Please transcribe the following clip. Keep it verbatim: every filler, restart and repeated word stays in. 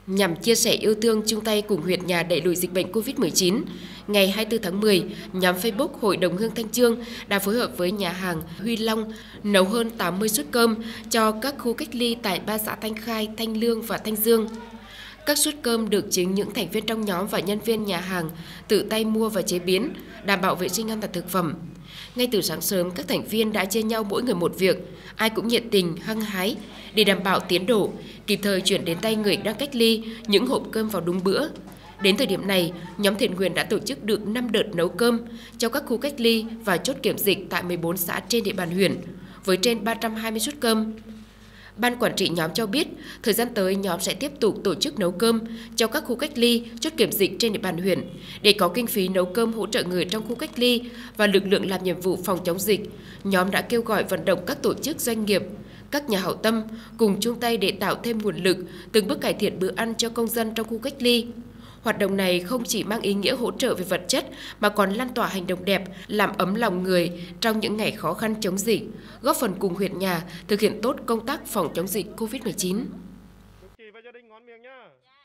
Nhằm chia sẻ yêu thương chung tay cùng huyện nhà đẩy lùi dịch bệnh Covid mười chín, ngày hai mươi tư tháng mười, nhóm Facebook Hội đồng Hương Thanh Chương đã phối hợp với nhà hàng Huy Long nấu hơn tám mươi suất cơm cho các khu cách ly tại ba xã Thanh Khai, Thanh Lương và Thanh Dương. Các suất cơm được chính những thành viên trong nhóm và nhân viên nhà hàng tự tay mua và chế biến, đảm bảo vệ sinh an toàn thực phẩm. Ngay từ sáng sớm, các thành viên đã chia nhau mỗi người một việc, ai cũng nhiệt tình, hăng hái để đảm bảo tiến độ, kịp thời chuyển đến tay người đang cách ly những hộp cơm vào đúng bữa. Đến thời điểm này, nhóm thiện nguyện đã tổ chức được năm đợt nấu cơm cho các khu cách ly và chốt kiểm dịch tại mười bốn xã trên địa bàn huyện, với trên ba trăm hai mươi suất cơm. Ban quản trị nhóm cho biết, thời gian tới nhóm sẽ tiếp tục tổ chức nấu cơm cho các khu cách ly, chốt kiểm dịch trên địa bàn huyện để có kinh phí nấu cơm hỗ trợ người trong khu cách ly và lực lượng làm nhiệm vụ phòng chống dịch. Nhóm đã kêu gọi vận động các tổ chức doanh nghiệp, các nhà hảo tâm cùng chung tay để tạo thêm nguồn lực, từng bước cải thiện bữa ăn cho công dân trong khu cách ly. Hoạt động này không chỉ mang ý nghĩa hỗ trợ về vật chất mà còn lan tỏa hành động đẹp, làm ấm lòng người trong những ngày khó khăn chống dịch, góp phần cùng huyện nhà thực hiện tốt công tác phòng chống dịch Covid mười chín.